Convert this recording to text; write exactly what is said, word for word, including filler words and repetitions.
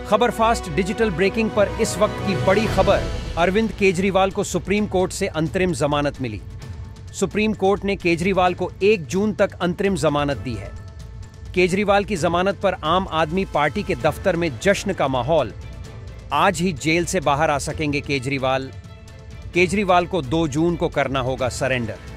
खबर fast digital breaking पर इस वक्त की बड़ी खबर। अरविंद केजरीवाल को सुप्रीम कोर्ट से अंतरिम जमानत मिली। सुप्रीम कोर्ट ने केजरीवाल को एक जून तक अंतरिम जमानत दी है। केजरीवाल की जमानत पर आम आदमी पार्टी के दफ्तर में जश्न का माहौल। आज ही जेल से बाहर आ सकेंगे केजरीवाल। केजरीवाल को दो जून को करना होगा सरेंडर।